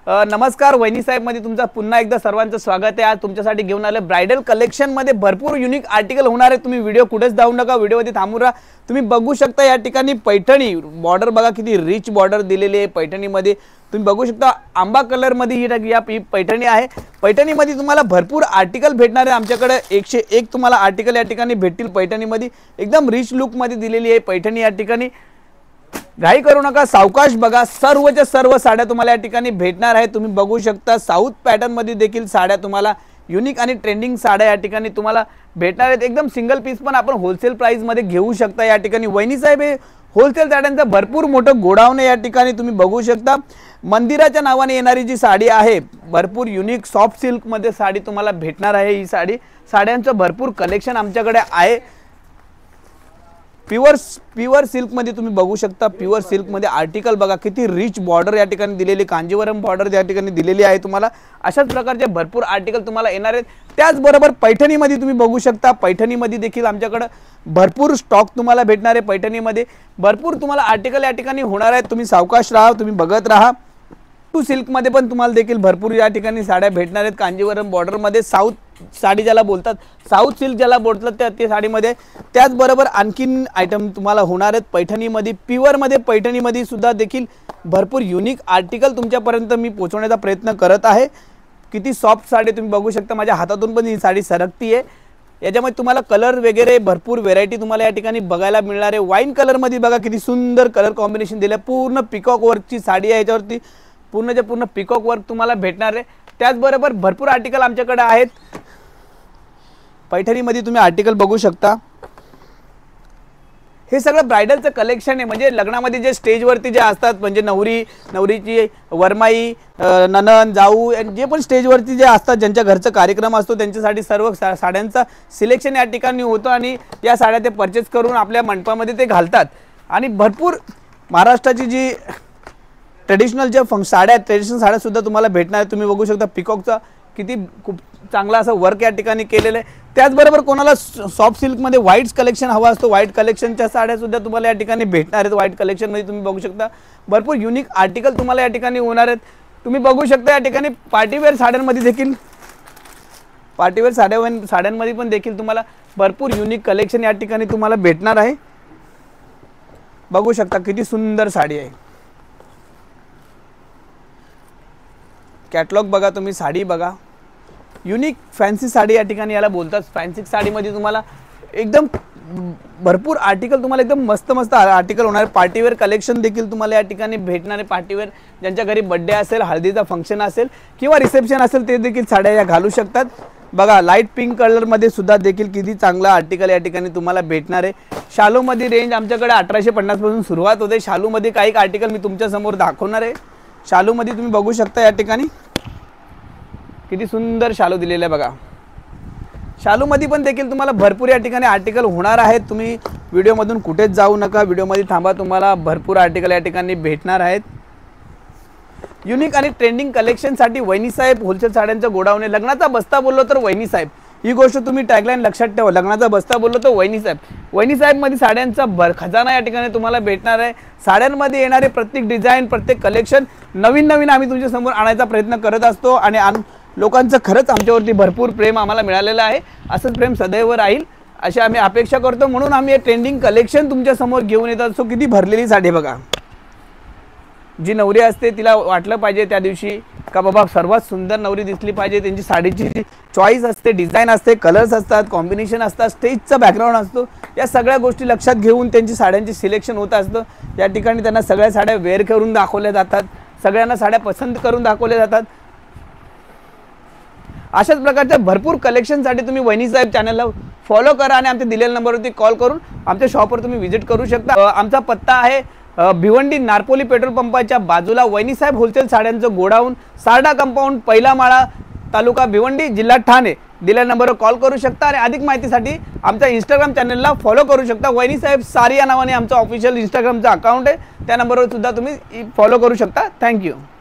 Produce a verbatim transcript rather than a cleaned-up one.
नमस्कार वहिनी साहेब मध्ये तुमचं पुन्हा एकदा सर्वांचं स्वागत आहे। आज तुमच्यासाठी घेऊन आले ब्राइडल कलेक्शन मध्ये भरपूर युनिक आर्टिकल होणार आहे। तुम्ही व्हिडिओ कुठेच जाऊ नका, व्हिडिओमध्ये थांबून राहा। तुम्ही बघू शकता या ठिकाणी पैठणी बॉर्डर बघा किती रिच बॉर्डर दिलेली आहे पैठणी मध्ये। तुम्ही बघू शकता आंबा कलर मध्ये ही या पैठणी आहे। पैठणी मध्ये तुम्हाला भरपूर आर्टिकल भेटणार आहे। आमच्याकडे एकशे एक तुम्हाला आर्टिकल या ठिकाणी भेटतील। पैठणी मध्ये एकदम रिच लुक मध्ये दिलेली आहे पैठणी या ठिकाणी। घाई करू नका, सावकाश बघा। सर्वच्या सर्व साड्या तुम्हाला या ठिकाणी भेटणार आहे। तुम्ही बघू शकता साऊथ पॅटर्न मध्ये देखील साड्या तुम्हाला युनिक आणि ट्रेंडिंग साड्या या ठिकाणी तुम्हाला भेटणार आहेत। एकदम सिंगल पीस पण आपण होलसेल प्राइस मध्ये घेऊ शकता या ठिकाणी। वहिनी साहेब हे होलसेल साड्यांचं भरपूर मोठं गोडाऊन आहे या ठिकाणी। तुम्ही बघू शकता मंदिराच्या नावाने येणारी जी साडी आहे भरपूर युनिक सॉफ्ट सिल्क मध्ये साडी तुम्हाला भेटणार आहे। ही साडी साड्यांचं भरपूर कलेक्शन आमच्याकडे आहे। प्युअर प्युअर सिल्क मध्ये तुम्ही बघू शकता, प्युअर सिल्क मध्ये आर्टिकल बघा किती रिच बॉर्डर या ठिकाणी दिलेली, कांजीवरम बॉर्डर या ठिकाणी दिलेली आहे। तुम्हाला अशाच प्रकारचे भरपूर आर्टिकल तुम्हाला येणार आहेत। त्याचबरोबर पैठणी मध्ये तुम्ही बघू शकता, पैठणी मध्ये देखील आमच्याकडे भरपूर स्टॉक तुम्हाला भेटणार आहे। पैठणी मध्ये भरपूर तुम्हाला आर्टिकल या ठिकाणी होणार आहेत। तुम्ही सावकाश राहा, तुम्ही बघत राहा। टू सिल्क मध्ये पण तुम्हाला देखील भरपूर या ठिकाणी साड्या भेटणार आहेत। कांजीवरम बॉर्डर मध्ये साऊथ साडी ज्याला बोलतात, साऊथ सिल्क ज्याला बोलतात त्या त्या साडीमध्ये। त्याचबरोबर आणखीन आयटम तुम्हाला होणार आहेत पैठणीमध्ये। प्युअरमध्ये पैठणीमध्ये सुद्धा देखील भरपूर युनिक आर्टिकल तुमच्यापर्यंत मी पोहोचवण्याचा प्रयत्न करत आहे। किती सॉफ्ट साडी तुम्ही बघू शकता, माझ्या हातातून पण ही साडी सरकती आहे। याच्यामध्ये तुम्हाला कलर वगैरे भरपूर व्हेरायटी तुम्हाला या ठिकाणी बघायला मिळणार आहे। वाईन कलरमध्ये बघा किती सुंदर कलर कॉम्बिनेशन दिलं, पूर्ण पिकॉक वर्कची साडी आहे। याच्यावरती पूर्णच्या पूर्ण पिकॉक वर्क तुम्हाला भेटणार आहे। त्याचबरोबर भरपूर आर्टिकल आमच्याकडे आहेत पैठणीमध्ये। तुम्ही आर्टिकल बघू शकता, हे सगळं ब्राइडलचं कलेक्शन आहे। म्हणजे लग्नामध्ये जे स्टेजवरती जे असतात, म्हणजे नवरी नवरीची वरमाई ननन जाऊ जे पण स्टेजवरती जे असतात, ज्यांच्या घरचा कार्यक्रम असतो त्यांच्यासाठी सर्व साड्यांचा सिलेक्शन या ठिकाणी होतं आणि या साड्या ते परचेस करून आपल्या मंडपामध्ये ते घालतात। आणि भरपूर महाराष्ट्राची जी ट्रेडिशनल जे फंक्शन साड्या ट्रेडिशनल साड्या सुद्धा तुम्हाला भेटणार आहे। तुम्ही बघू शकता पिकॉकचा किती खूप चांगला असं वर्क या ठिकाणी केलेलं आहे। त्याचबरोबर कोणाला सॉफ्ट सिल्कमध्ये व्हाईट कलेक्शन हवा असतो, व्हाईट कलेक्शनच्या साड्या सुद्धा तुम्हाला या ठिकाणी भेटणार आहेत। व्हाईट कलेक्शनमध्ये तुम्ही बघू शकता भरपूर युनिक आर्टिकल तुम्हाला या ठिकाणी होणार आहेत। तुम्ही बघू शकता या ठिकाणी पार्टीवेअर साड्यांमध्ये देखील पार्टीवेअर साड्या साड्यांमध्ये पण देखील तुम्हाला भरपूर युनिक कलेक्शन या ठिकाणी तुम्हाला भेटणार आहे। बघू शकता किती सुंदर साडी आहे। कॅटलॉग बघा, तुम्ही साडी बघा, युनिक फॅन्सी साडी या ठिकाणी याला बोलतात। फॅन्सी साडीमध्ये तुम्हाला एकदम भरपूर आर्टिकल तुम्हाला एकदम मस्त मस्त आर्टिकल होणार। पार्टीवेअर कलेक्शन देखील तुम्हाला या ठिकाणी भेटणार आहे। पार्टीवेअर ज्यांच्या घरी बर्थडे असेल, हळदीचा फंक्शन असेल किंवा रिसेप्शन असेल ते देखील साड्या या घालू शकतात। बघा लाईट पिंक कलरमध्ये सुद्धा देखील किती चांगला आर्टिकल या ठिकाणी तुम्हाला भेटणार आहे। शालूमध्ये रेंज आमच्याकडे अठराशे पन्नास पासून सुरुवात होते। शालूमध्ये काही आर्टिकल मी तुमच्या समोर दाखवणार आहे। शालूमध्ये तुम्ही बघू शकता या ठिकाणी किती सुंदर शालू दिलेले आहे बघा। शालूमध्ये पण देखील तुम्हाला भरपूर या ठिकाणी आर्टिकल होणार आहेत। तुम्ही व्हिडिओमधून कुठेच जाऊ नका, व्हिडिओमध्ये थांबा, तुम्हाला भरपूर आर्टिकल या ठिकाणी भेटणार आहेत। युनिक आणि ट्रेंडिंग कलेक्शनसाठी वहिनी साहेब होलसेल साड्यांचं गोडाऊन आहे। लग्नाचा बस्ता बोललो तर वहिनी साहेब, ही गोष्ट तुम्ही टॅगलाईन लक्षात ठेवा। लग्नाचा बस्ता बोललो तर वहिनी साहेब। वहिनी साहेब मध्ये साड्यांचा भर खजाना या ठिकाणी तुम्हाला भेटणार आहे। साड्यांमध्ये येणारे प्रत्येक डिझाईन प्रत्येक कलेक्शन नवीन नवीन आम्ही तुमच्या समोर आणायचा प्रयत्न करत असतो आणि लोकांचं खरंच आमच्यावरती भरपूर प्रेम आम्हाला मिळालेलं आहे। असंच प्रेम सदैव राहील अशी आम्ही अपेक्षा करतो। म्हणून आम्ही हे ट्रेंडिंग कलेक्शन तुमच्या समोर घेऊन येत असतो। किती भरलेली साडी बघा। जी नवरी असते तिला वाटलं पाहिजे त्या दिवशी का बाबा सर्वात सुंदर नवरी दिसली पाहिजे। त्यांची साडीची जी चॉईस असते, डिझाईन असते, कलर्स असतात, कॉम्बिनेशन असतात, स्टेजचा बॅकग्राऊंड असतो, या सगळ्या गोष्टी लक्षात घेऊन त्यांची साड्यांची सिलेक्शन होत असतं। या ठिकाणी त्यांना सगळ्या साड्या वेअर करून दाखवल्या जातात, सगळ्यांना साड्या पसंत करून दाखवल्या जातात। अशाच प्रकारच्या भरपूर कलेक्शनसाठी तुम्ही वहिनी साहेब चॅनलला फॉलो करा आणि आमच्या दिलेल्या नंबरवरती कॉल करून आमच्या शॉपवर तुम्ही व्हिजिट करू शकता। आमचा पत्ता आहे भिवंडी नारपोली पेट्रोल पंपाच्या बाजूला वहिनी साहेब होलसेल साड्यांचं गोडाऊन, सारडा कंपाऊंड, पहिला माळा, तालुका भिवंडी, जिल्हा ठाणे। दिलेल्या नंबरवर कॉल करू शकता आणि अधिक माहितीसाठी आमच्या इंस्टाग्राम चॅनलला फॉलो करू शकता। वहिनी साहेब सारी या नावाने आमचं ऑफिशियल इंस्टाग्रामचं अकाउंट आहे, त्या नंबरवर सुद्धा तुम्ही फॉलो करू शकता। थँक्यू।